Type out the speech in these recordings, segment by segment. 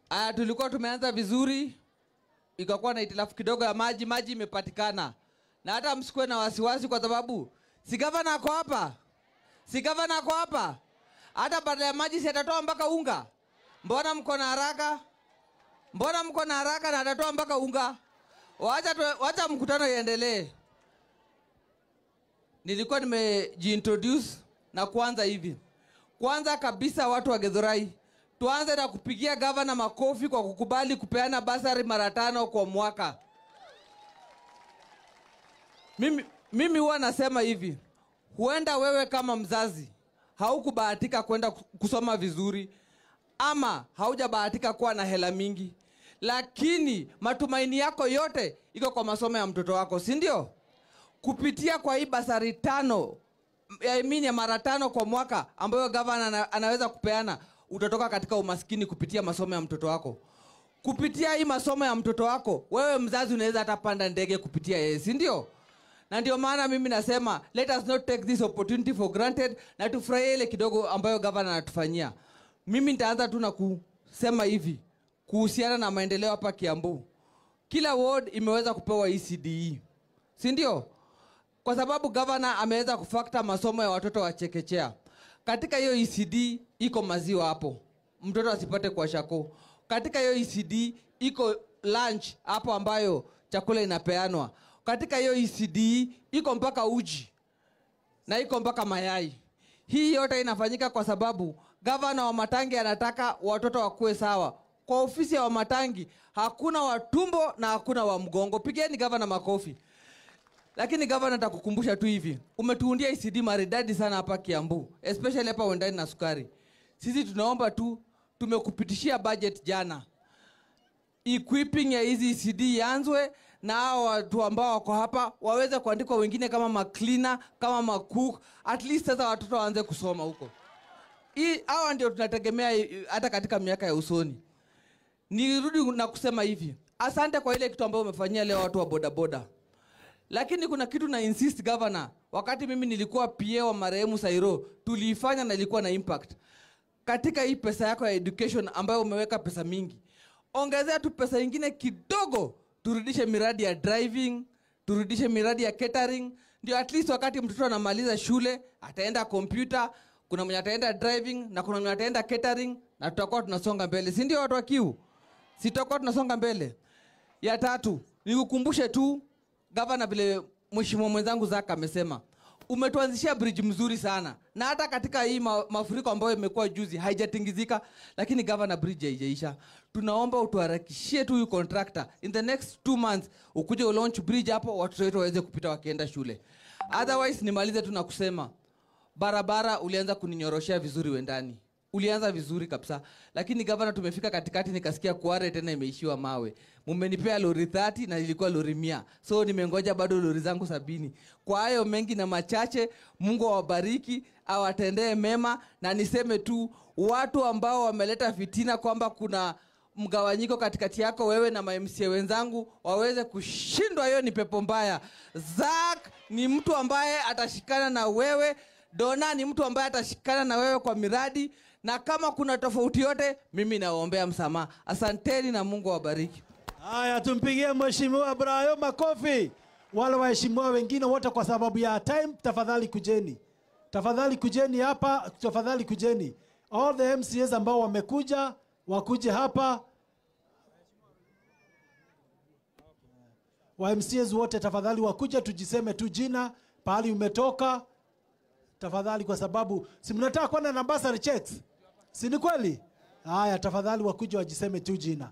Tulikuwa tumeanza vizuri, ikakuwa na itilafu kidogo ya maji imepatikana. Na hata msikuwe na wasiwasi kwa sababu si gavana ako hapa. Si gavana ako hapa. Hata badala ya maji si atatoa mpaka unga. Mbona mko na haraka? Mbona mko na haraka na atatoa mpaka unga? Wacha mkutano iendelee. Nilikuwa nimejiintroduce na kuanza hivi. Kwanza kabisa watu wa Githurai, tuanze na kupigia gavana makofi kwa kukubali kupeana basari mara 5 kwa mwaka. Mimi huwa nasema hivi, huenda wewe kama mzazi haukubahatika kwenda kusoma vizuri ama haujabahatika kuwa na hela mingi, lakini matumaini yako yote iko kwa masomo ya mtoto wako, si ndio? Kupitia kwa hii basari 5 ya mara 5 kwa mwaka ambayo gavana anaweza kupeana, utatoka katika umaskini kupitia masomo ya mtoto wako. Kupitia hii masomo ya mtoto wako, wewe mzazi unaweza hata panda ndege kupitia yeye, si ndio? Na ndio maana mimi nasema let us not take this opportunity for granted, na tufurahie ile kidogo ambayo gavana anatufanyia. Mimi nitaanza tu na kusema hivi kuhusiana na maendeleo hapa Kiambu. Kila ward imeweza kupewa ECDE, si ndio? Kwa sababu gavana ameweza kufactor masomo ya watoto wa chekechea. Katika hiyo ECD iko maziwa hapo, mtoto asipate kwa shako. Katika hiyo ECD iko lunch hapo ambayo chakula inapeanwa. Katika hiyo ECD iko mpaka uji na iko mpaka mayai. Hii yote inafanyika kwa sababu gavana wa Matangi anataka watoto wakue sawa. Kwa ofisi ya Matangi hakuna watumbo na hakuna wa mgongo. Pigeni gavana makofi. Lakini gavana nitakukumbusha tu hivi, umetuundia ECD maridadi sana hapa Kiambu, especially hapa Wendani na Sukari. Sisi tunaomba tu, tumekupitishia budget jana. Equipping ya hizi ECD ianzwe na hao watu ambao wako hapa waweze kuandikwa, wengine kama maklina, kama macook, at least sasa watoto waanze kusoma huko. Hawa ndio tunategemea hata katika miaka ya usoni. Nirudi na kusema hivi, asante kwa ile kitu ambayo umefanyia leo watu wa bodaboda. Lakini kuna kitu na insist governor, wakati mimi nilikuwa PA wa marehemu Sairo, tuliifanya na ilikuwa na impact. Katika hii pesa yako ya education ambayo umeweka pesa mingi, ongezea tu pesa nyingine kidogo, turudishe miradi ya driving, turudishe miradi ya catering, ndio at least wakati mtoto anamaliza shule, ataenda computer, kuna mwenye ataenda driving na kuna mwenye ataenda catering, na tutakuwa tunasonga mbele. Si ndio watu wa Kiu? Si tutakuwa tunasonga mbele. Ya 3, nikukumbushe tu gavana vile mheshimiwa mwenzangu Zaka amesema, umetuanzishia bridge mzuri sana. Na hata katika hii mafuriko ambayo imekuwa juzi haijatingizika, lakini gavana bridge haijaisha. Tunaomba utuharakishie tu huyu contractor. In the next 2 months ukuje launch bridge hapo, watoto wetu waweze kupita wakienda shule. Otherwise nimalize tu na kusema, barabara ulianza kuninyoroshea vizuri Wendani. Ulianza vizuri kabisa, lakini gavana tumefika katikati nikasikia Kware tena imeishiwa mawe. Mmenipea lori 30 na ilikuwa lori 100. So nimengoja bado lori zangu 70. Kwa hayo mengi na machache, Mungu awabariki, awatendee mema, na niseme tu watu ambao wameleta fitina kwamba kuna mgawanyiko katikati yako wewe na MCA wenzangu waweze kushindwa, hiyo ni pepo mbaya. Zak ni mtu ambaye atashikana na wewe. Dona ni mtu ambaye atashikana na wewe kwa miradi, na kama kuna tofauti yote mimi nawaombea msamaha. Asanteni na Mungu awabariki. Haya, tumpigie mheshimiwa Brayo makofi. Wale waheshimiwa wengine wote kwa sababu ya time, tafadhali kujeni. Tafadhali kujeni hapa, tafadhali kujeni. All the MCAs ambao wamekuja, wakuje hapa. Wa MCAs wote tafadhali wakuje, tujiseme tu jina, pahali umetoka. Tafadhali, kwa sababu si mnataka kwenda na bursary checks, si ni kweli? Haya, tafadhali wakuje wajiseme tu jina.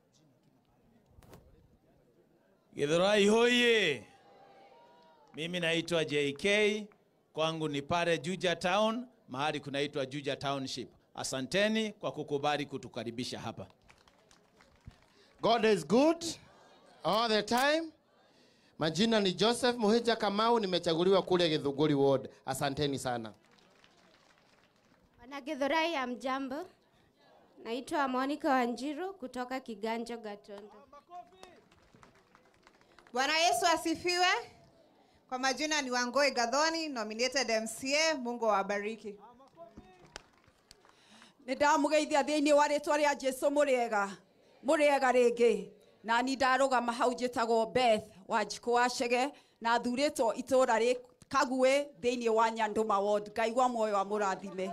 Githurai hoye. Mimi naitwa JK, kwangu ni pale Juja Town, mahali kunaitwa Juja Township. Asanteni kwa kukubali kutukaribisha hapa. God is good all the time. Majina ni Joseph Muhija Kamau, nimechaguliwa kule Githunguri ward. Asanteni sana. Wana Githurai ya mjambo. Naitwa Monica Wanjiru kutoka Kiganjo Gatondo. Bwana Yesu asifiwe. Kwa majina ni Wangoi Gathoni, nominated MCA. Mungu awabariki. Nindamugeithia thiini wa ritwa ria Jesu muriega ringi na ni ndarugama hau njitagwo Beth Wanjiku wa Chege na thuritwo itura ri Kagwe thiini wa Nyanduma ward. Ngai wa muoyo wa murathime.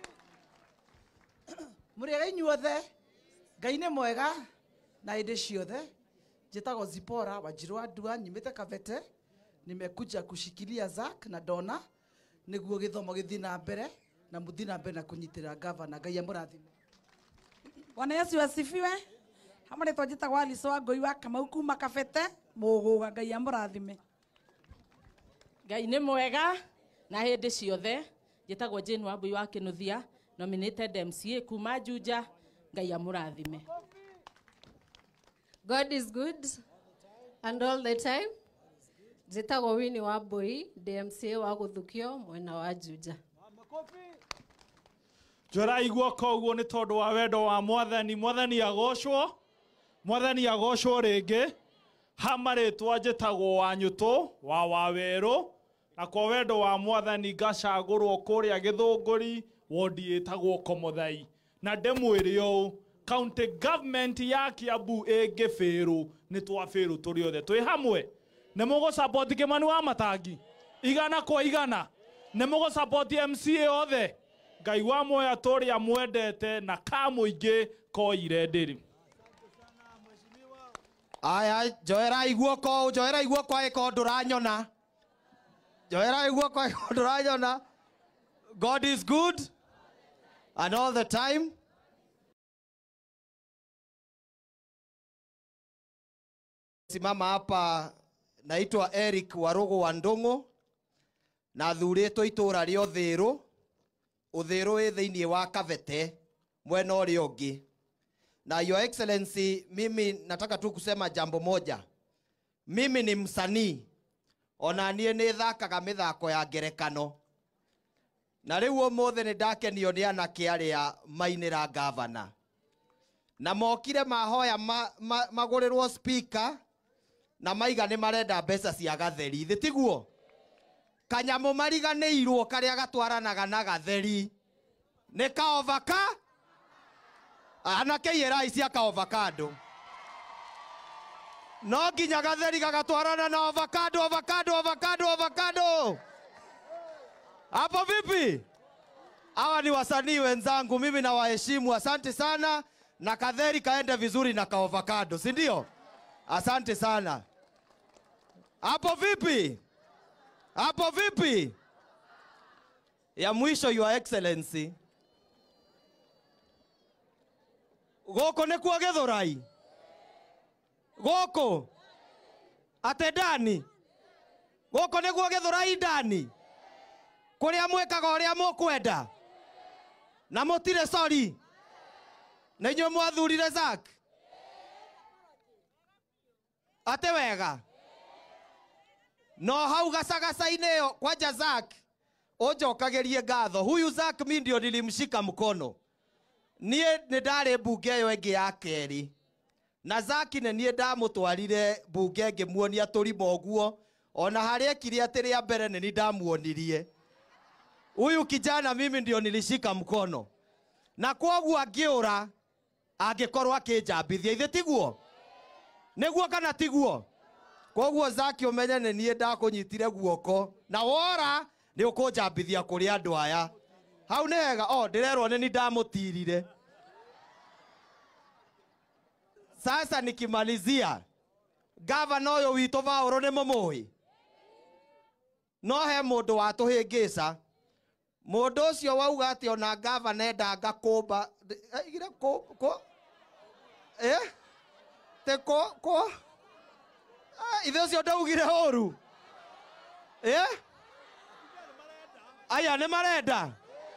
Muriega inyuothe, Ngai nĩ mwega na hĩndĩ ciothe. Njĩtagwo Zipora Wanjiru wa Ndua, nyumĩte Kabete. Nimekuja kushikilia Zack na Donna nĩguo gĩthomo gĩthiĩ na mbere na mũthiĩ na mbere na kũnyitĩrĩra gavana. Ngai amũrathime. Bwana Yesu asifiwe. Hamwe twajitagwo Alice wa Ngoi wa Kamau kuma Kabete mũgũga. Ngai amũrathime. Ngai nĩ mwega na hĩndĩ ciothe. Njĩtagwo Jane wa Mbui wa Kinuthia, nominated MCA kuma Juja. Ngai amũrathime. God is good and all the time. Njĩtagwo Winnie wa Mbui, DMCA wa Gũthukio mwena wa Juja. Njũraigua koguo nĩ tondũ wa wendo wa Mwathani. Mwathani agocwo, Mwathani agocwo rĩngĩ. Hamarĩtwa njĩtagwo Wanyũtũ wa Wawerũ, na kwa wendo wa Mwathani ngacagũrwo kũrĩa Gĩthũngũri wondi ĩtagwo Komuthai. Na ndĩmwĩre ũũ, county government ya Kiambu ĩngĩbĩrũ nĩ twabĩrũ tũrĩ othe twĩ hamwe. Nĩ mũgũ support Kĩmani wa Matangi igana kwa igana. Nĩ mũgũ support MCA othe. Ngai wa muoyo tũrĩa mwendete na ka mũingĩ koire ndĩrĩ. Aya, njoera iguoko ĩko ndũranyona. Njoera iguoko ĩko ndũranyona. God is good and all the time. Simama hapa, naitwa Eric Warugu wa Ndung'u na thurĩtwo itũra rĩa Ũthĩrũ. Ũthĩrũ wĩ thĩinĩ wa Kabete mwena ũrĩa ũngĩ. Na Your Excellency, mimi nataka tu kusema jambo moja. Mimi ni msanii, ona niĩ nĩ thakaga mĩthako ya ngerekano. Na rĩu ũmũthĩ nĩ ndakenio nĩ anake arĩa mainĩra gavana. Na mokire mahoya magũrĩrwo speaker na maiga nĩ marenda mbeca cia gatheri. Thĩ tiguo? Kanyamũ mariganĩirwo karĩa gatwaranaga na gatheri. Nĩ kaovaka? Anake ĩrai cia kaovakado. No nginya gatheri gagatwarana na avocado. Hapo vipi? Hawa ni wasanii wenzangu, mimi na waheshimu. Asante sana, na kadheri kaende vizuri na kaovakado, si ndio? Asante sana. Hapo vipi? Hapo vipi? Ya mwisho, Your Excellency. Goko nĩ kwa Gĩthũrai. Goko. Ate ndani. Goko nĩ kwa Gĩthũrai ndani. Kũrĩa mwĩkaga ũrĩa mũkwenda. Na mũtire sorry. Nĩ inyuĩ mwathurire Zack. Ate wega. No hau gacagaca-inĩ ĩyo kwanja Zack ũnjokagerie ngatho. Huyu Zack mimi ndio nilimshika mkono. Niĩ nĩ ndarĩ mbunge ĩyo ĩngĩ ya kerĩ. Na Zack nĩ niĩ ndamũtwarire mbunge ngĩmuonia tũrima ũguo. Ona harĩa ekire atĩ rĩa mbere nĩ niĩ ndamuonirie. Huyu kijana mimi ndio nilishika mkono. Na kwoguo angĩũra angĩkorwo akĩnjambithia. Ithe tiguo? Nĩguo kana tiguo? Kwoguo Zack ũmenye nĩ niĩ ndakũnyitire guoko. Na wora nĩ ũkũnjambithia kũrĩ andũ aya. Hau nĩ hega. Ndĩrerwo nĩ niĩ ndamũtirire. Sasa nikimalizia, gavana ũyũ witũ Vaũrũ nĩ mũmũĩ. No he mũndũ watũhĩngĩca. Mũndũ ũcio wauga atĩ ona gavana enda ngakũmba. Igire kũ? Te kũ? Ithe ũcio ndaugire ũru. Aya nĩ marenda.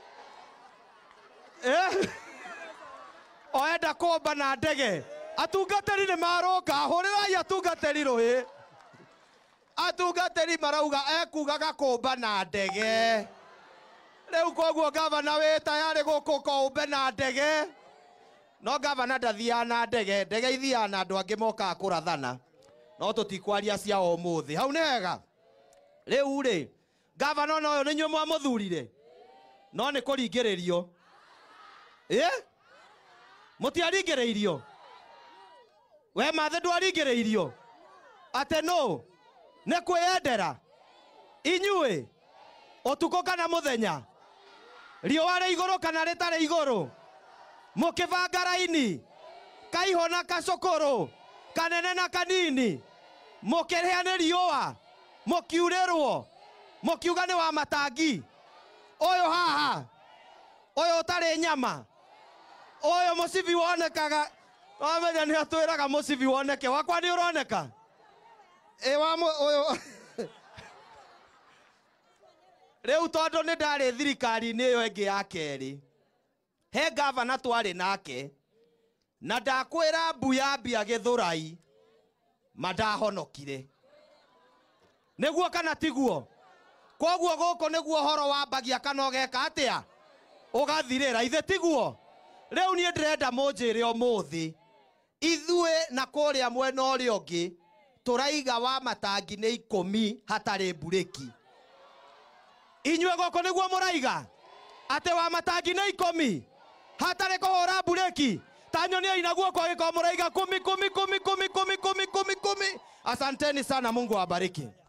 Oenda kũmba na ndege. Atungatĩri nĩ maroka. Hũrĩrai atungatĩri rũhĩ. Atungatĩri marauga ekugaga kũmba na ndege. Rĩu koguo gavana wĩ tayarĩ gũkũ kũmbe na ndege. No gavana ndathiaga na ndege. Ndege ithiaga na andũ angĩ mokaga kũrathana. No tũtikwaria cia ũmũthĩ. Hau nĩ hega. Rĩu rĩ, gavana ũyũ nĩ inyuĩ mwamũthurire. No nĩ kũringĩrĩrio. Mutiaringereirio. We mathe ndwaringereirio. Ate no. Ne kweyendera. Inyue. Otuko kana muthenya. Riũa rĩ igũrũ kana rĩtarĩ igũrũ. Mũkĩbanga raini. Kaiho na kacũkũrũ. Kanene na kanini. Mũkĩrĩa nĩ riũa. Mũkiurĩrwo. Mũkiuga nĩ wa matangi. Ũyũ haha. Ũyũ ũtarĩ nyama. Ũyũ mũcibi wonekaga. Wamenya nĩ atwĩraga mũcibi woneke. Wakwa nĩ ũroneka. Ũyũ. Rĩu tondũ nĩ ndarĩ thirikari-inĩ ĩyo ĩngĩ ya kerĩ. He gavana twarĩ nake. Na ndakwĩra Mbuyambia Gĩthũrai. Mandahonokire. Nĩguo kana tiguo. Koguo gũkũ nĩguo horo wambagia kana ũgeka atĩa. Ũgathirĩra ithe tiguo. Rĩu niĩ ndĩrenda mũnjĩre ũmũthĩ. Ithuĩ na kũrĩa mwena ũrĩa ũngĩ. Tũraiga wa matangi nĩ 10 hatarĩ mbureki. Inyue gũkũ nĩguo mũraiga. Atĩ wa matangi nĩ 10 hatarĩ kũhũra mbureki. Tanyonia ina guoko gĩko mũraiga 10. Asanteni sana, Mungu awabariki.